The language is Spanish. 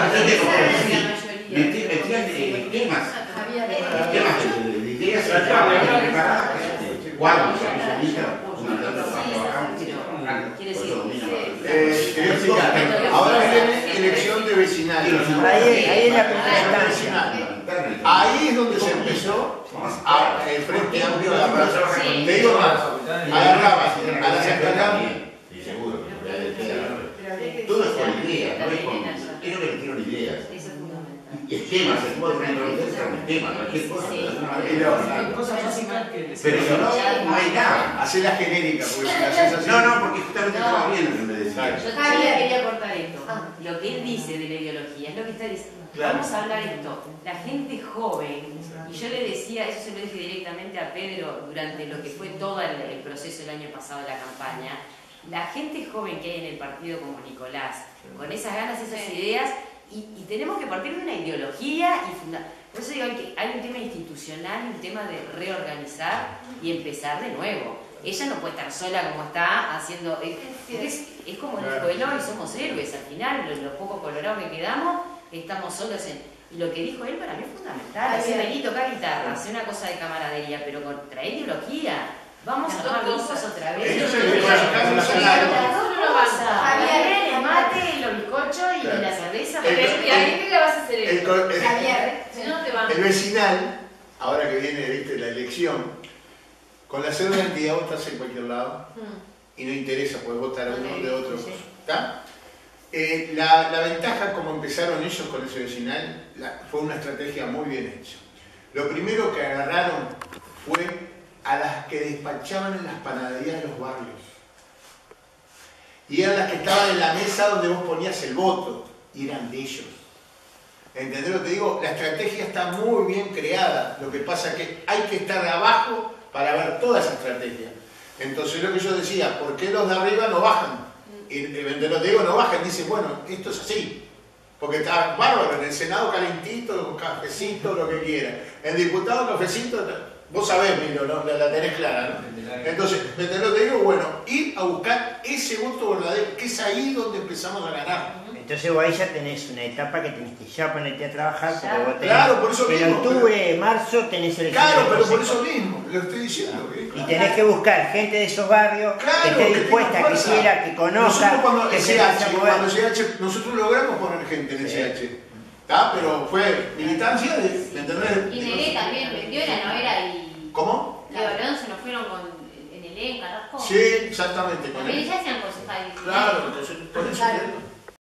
metían temas de ideas preparadas, cuadros, ahora viene elección de vecinal. Ahí es la primera instancia. Ahí es donde se empezó el Frente Amplio de la Plaza. Te digo más, agarrabas a las encargadas. Seguro, todo es con ideas, no es con. Ellos le metieron ideas. Y esquemas, se puede poner esquemas, cualquier cosa. Pero si no, no hay nada. Hacer la genérica, porque si la haces así. No, porque justamente estaba bien lo que me decía. Yo todavía quería cortar esto. Lo que él dice de la ideología es lo que está diciendo. Vamos a hablar esto. La gente joven, y yo le decía, eso se lo dije directamente a Pedro durante lo que fue todo el proceso del año pasado de la campaña. La gente joven que hay en el partido como Nicolás, con esas ganas, esas ideas, y tenemos que partir de una ideología y fundar. Por eso digo, hay un tema institucional y un tema de reorganizar y empezar de nuevo. Ella no puede estar sola como está haciendo. Es como el pueblo y somos héroes al final, los pocos colorados que quedamos, estamos solos en. Y lo que dijo él para mí es fundamental. Hacer vení, tocar guitarra, hacer una cosa de camaradería, pero con traer ideología. Vamos a tomar cosas otra vez. Javier, el mate, los bizcochos y la cerveza. ¿Y a qué le vas a hacer eso? Javier, si no te van. El vecinal, ahora que viene, viste, la elección, con la cédula de identidad vos estás en cualquier lado y no interesa, podés votar a uno de otro. ¿Está? La ventaja, como empezaron ellos con ese vecinal, fue una estrategia muy bien hecha. Lo primero que agarraron fue a las que despachaban en las panaderías de los barrios. Y eran las que estaban en la mesa donde vos ponías el voto, y eran de ellos. ¿Entendés lo que te digo? La estrategia está muy bien creada. Lo que pasa es que hay que estar abajo para ver toda esa estrategia. Entonces lo que yo decía, ¿por qué los de arriba no bajan? Y ¿entendés lo que te digo? No bajan, dicen, bueno, esto es así. Porque está bárbaro, en el Senado calentito, cafecito, lo que quiera. En diputado, cafecito, vos sabés, Milo, ¿no? La tenés clara, ¿no? Entonces, ¿entendés lo que te digo? Bueno, ir a buscar ese voto verdadero, que es ahí donde empezamos a ganar. Entonces vos ahí ya tenés una etapa que tenés que ya ponerte a trabajar, porque vos tenés, claro, por eso mismo, en octubre, marzo tenés elecciones. Claro, pero por eso mismo, lo estoy diciendo. Y tenés que buscar gente de esos barrios, claro, que esté dispuesta, que quiera, que conozca, que se vaya a mover. Cuando SH, nosotros logramos poner gente en el SH, ¿está? Pero fue militancia de entender. Y Negué también vendió la novela y... ¿Cómo? Leo Alonso nos fueron en el E, Carrasco. Sí, exactamente. También ya sean concejales. Claro, entonces, por eso.